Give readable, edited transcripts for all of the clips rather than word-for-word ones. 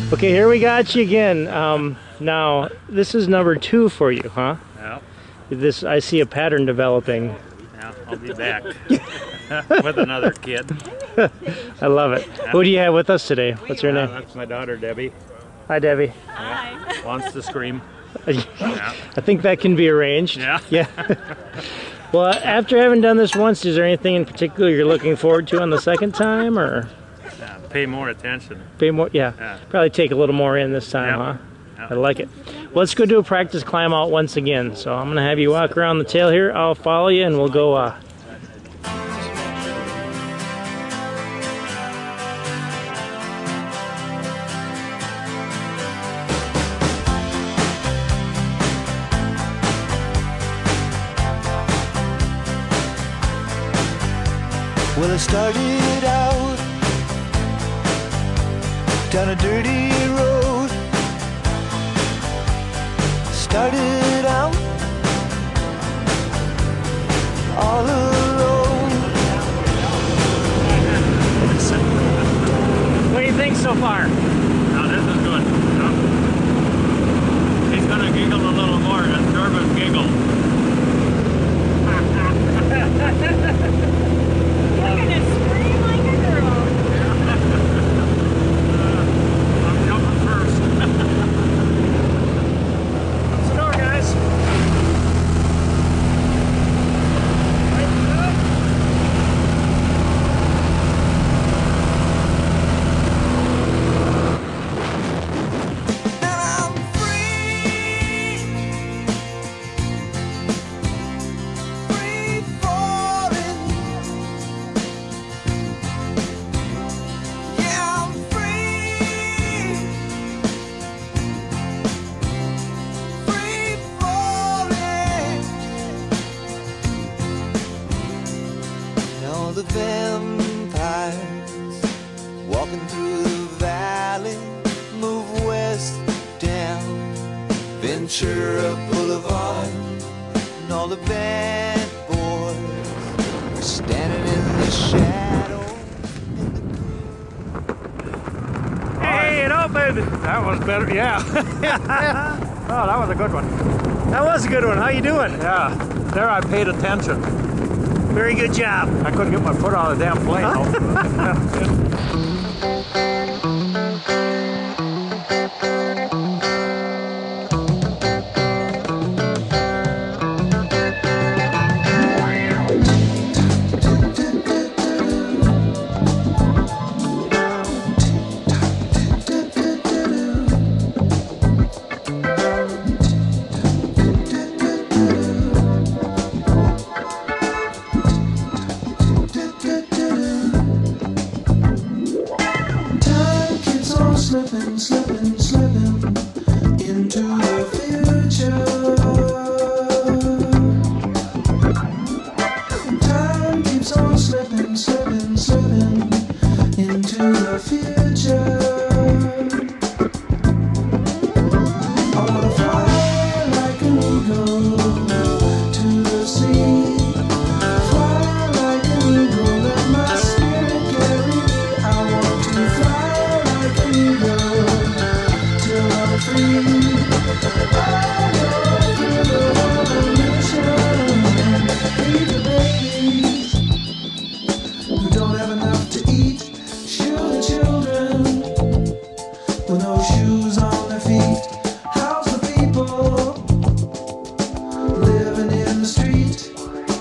Okay, here we got you again. Now, this is number 2 for you, huh? Yeah. This, I see a pattern developing. Yeah, I'll be back with another kid. I love it. Yeah. Who do you have with us today? What's your name? That's my daughter, Debbie. Hi, Debbie. Hi. Yeah. Wants to scream. I think that can be arranged. Yeah. Yeah. Well, after having done this once, is there anything in particular you're looking forward to on the second time, or? Yeah, pay more attention. Pay more? Yeah. Probably take a little more in this time, huh? I like it. Well, let's go do a practice climb out once again. So I'm going to have you walk around the tail here. I'll follow you, and we'll go. Well, I started out down a dirty road. Started out all alone. What do you think so far? Now this is good. Yeah. He's gonna giggle a little more, a nervous giggle. You're gonna scream like a girl. I'm jumping first. Let's go, guys. I'm free, free falling. Yeah, I'm free, free falling. Now the vampires walking through the valley move west down Ventura Boulevard, and all the bad boys are standing in the shadow. Hey, it opened. That was better, yeah. Oh, that was a good one. That was a good one. How you doing? Yeah, there I paid attention. Very good job. I couldn't get my foot on the damn plane though. Time keeps on slipping, slipping, slipping into the future. Time keeps on slipping, slipping, slipping into the future. I wanna fly like an eagle to the sea. Fly like an eagle, let my spirit carry me. I want to fly like an eagle till I'm free. I go through the revolution and feed the babies who don't have enough to eat. Shoot the children with no shoes on their feet. How's the people living in the street?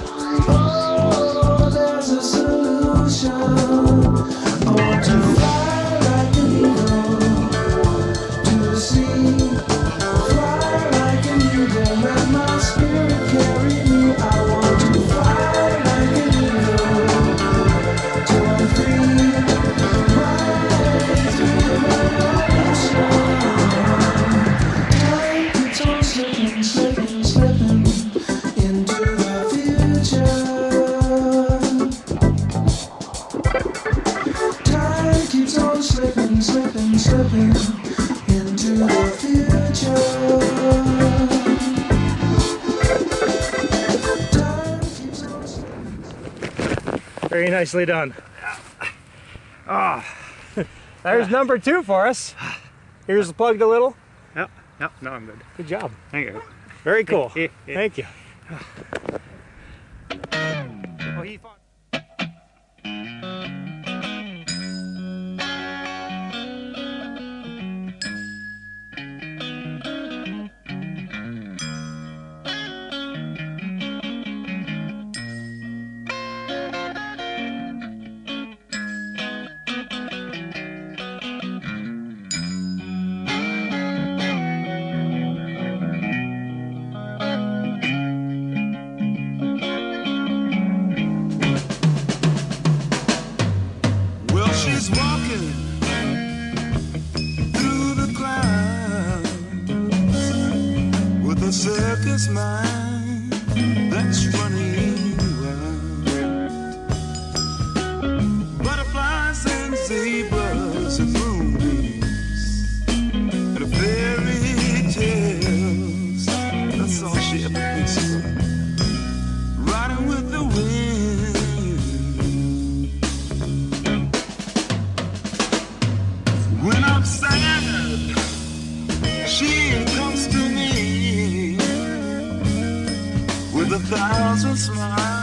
Oh, there's a solution. I want to fly like an eagle to the sea. Fly like an eagle, let my spirit carry me. I want to fly like an eagle till I'm free. Rise through the revolution. Time keeps on slipping, slipping, slipping into the future. Time keeps on slipping, slipping, slipping into the future. Time keeps on slipping. Very nicely done. Ah, there's number 2 for us. Here's the plugged a little. No, no, I'm good. Good job. Thank you. Very cool. Thank you. Oh, he fought. Well, she's walking through the clouds with a circus mind that's running wild. Butterflies and zebras and moonbeams and fairy tales. That's all she ever thinks of. Riding with the wind. When I'm sad, she comes to me with 1,000 smiles.